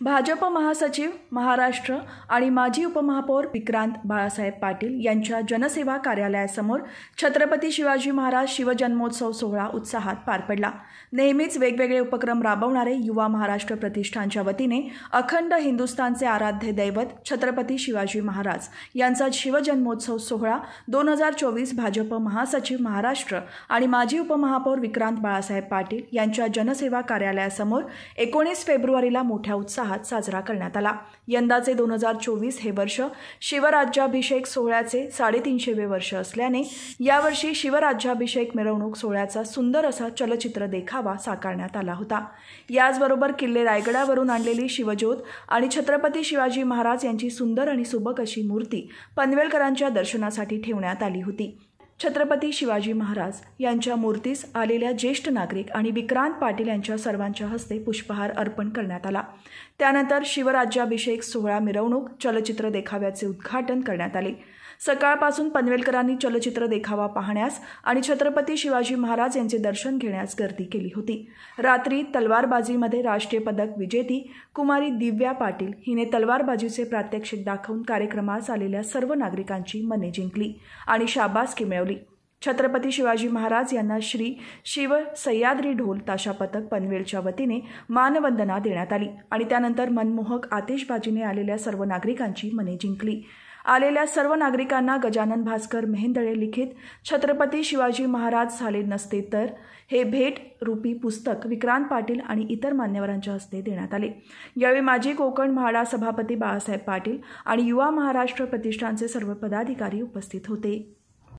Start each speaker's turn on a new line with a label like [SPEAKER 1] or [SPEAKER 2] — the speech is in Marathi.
[SPEAKER 1] भाजप महासचिव महाराष्ट्र आणि माजी उपमहापौर विक्रांत बाळासाहेब पाटील यांच्या जनसेवा कार्यालयासमोर छत्रपती शिवाजी महाराज शिवजन्मोत्सव सोहळा उत्साहात पार पडला। नेहमीच वेगवेगळे उपक्रम राबवणारे युवा महाराष्ट्र प्रतिष्ठानच्या वतीने अखंड हिंदुस्थानचे आराध्य दैवत छत्रपती शिवाजी महाराज यांचा शिवजन्मोत्सव सोहळा 2024 भाजप महासचिव महाराष्ट्र आणि माजी उपमहापौर विक्रांत बाळासाहेब पाटील यांच्या जनसेवा कार्यालयासमोर 19 फेब्रुवारीला मोठ्या उत्साहात साजरा करण्यात आला। यंदाचे 2024 हे वर्ष शिवराज्याभिषेक सोहळ्याचे 350वे वर्ष असल्याने यावर्षी शिवराज्याभिषेक मिरवणूक सोहळ्याचा सुंदर असा चलचित्र देखावा साकारण्यात आला होता। याचबरोबर किल्ले रायगडावरून आणलेली शिवज्योत आणि छत्रपती शिवाजी महाराज यांची सुंदर आणि सुबक अशी मूर्ती पनवेलकरांच्या दर्शनासाठी ठेवण्यात आली होती। छत्रपती शिवाजी महाराज यांच्या मूर्तीस आलेल्या ज्येष्ठ नागरिक आणि विक्रांत पाटील यांच्या सर्वांच्या हस्ते पुष्पहार अर्पण करण्यात आला। त्यानंतर शिवराज्याभिषेक सोहळा मिरवणूक चलचित्र देखाव्याचे उद्घाटन करण्यात आले। सकाळपासून पनवेलकरांनी चलचित्र देखावा पाहण्यास आणि छत्रपती शिवाजी महाराज यांचे दर्शन घेण्यास गर्दी केली होती। रात्री तलवारबाजीमध्ये राष्ट्रीय पदक विजेती कुमारी दिव्या पाटील हिने तलवारबाजीचे प्रात्यक्षिक दाखवून कार्यक्रमास आलेल्या सर्व नागरिकांची मने जिंकली आणि शाबासकी मिळवली। छत्रपती शिवाजी महाराज यांना श्री शिव सह्याद्री ढोल ताशा पथक पनवेलच्या वतीने मानवंदना देण्यात आली आणि त्यानंतर मनमोहक आतिषबाजीने आलेल्या सर्व नागरिकांची मने जिंकली। आलेल्या सर्व नागरिकांना गजानन भास्कर मेहेंदळे लिखित छत्रपती शिवाजी महाराज झाले नसते तर हे भेट रूपी पुस्तक विक्रांत पाटील आणि इतर मान्यवरांच्या हस्ते देण्यात आले। यावेळी माजी कोकण म्हाडा सभापती बाळासाहेब पाटील आणि युवा महाराष्ट्र प्रतिष्ठानचे सर्व पदाधिकारी उपस्थित होते।